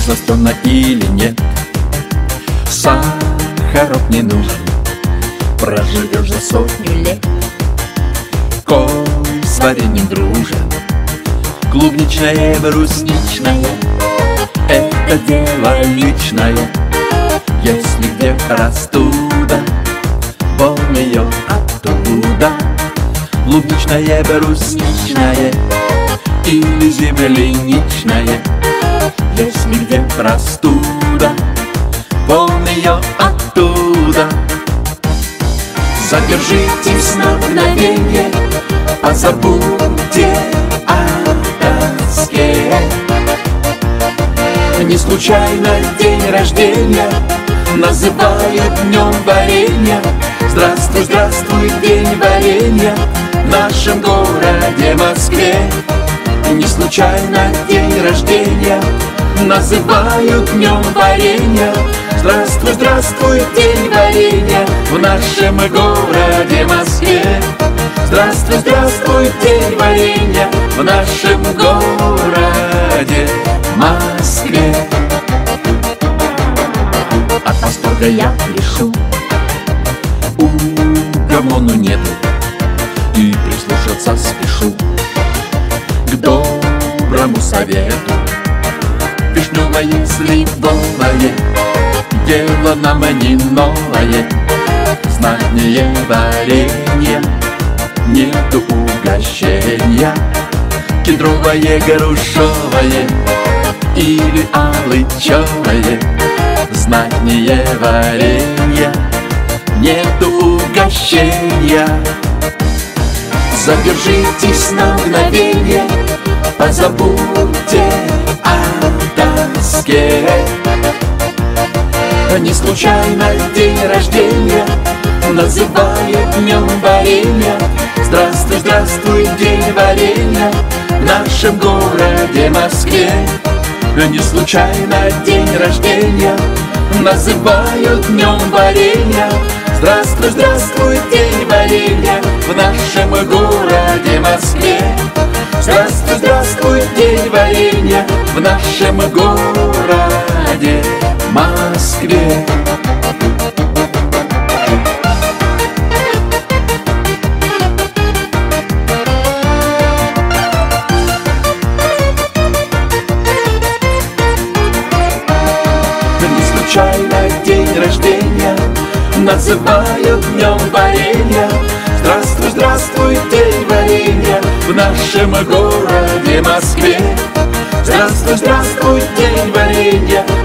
сластена или нет. Сахарок не нужен, проживешь за 100 лет. Кофе с вареньем дружен, клубничное, брусничное — это дело личное. Если где простуда, вон ее оттуда. Клубничное, брусничное или земляничное. Если где простуда, вон ее оттуда. Задержитесь на мгновенье, позабудьте о тоске. Не случайно день рождения называют днем варенья. Здравствуй, здравствуй, день варенья в нашем городе Москве. Не случайно день рождения называют днем варенья. Здравствуй, здравствуй, день варенья в нашем городе Москве. Здравствуй, здравствуй, день варенья в нашем городе Москве. От восторга я пишу, угомону нету, и прислушаться спешу к доброму совету. Вишневое, сливовое дело нам не новое. Знатнее варенье нету угощения. Кедровое, грушевое или алычевое, знатнее варенье нету угощения. Задержитесь на мгновенье, позабудьте о тоске. Не случайно день рождения называют днем варенья. Здравствуй, здравствуй, день варенья в нашем городе Москве. Не случайно день рождения называют днем варенья. Здравствуй, здравствуй, день варенья в нашем городе Москве. Здравствуй, здравствуй, день варенья в нашем городе Москве. Не случайно день рождения называют днем варенья. Здравствуй, здравствуй, день варенья в нашем городе Москве. Здравствуй, здравствуй, день варенья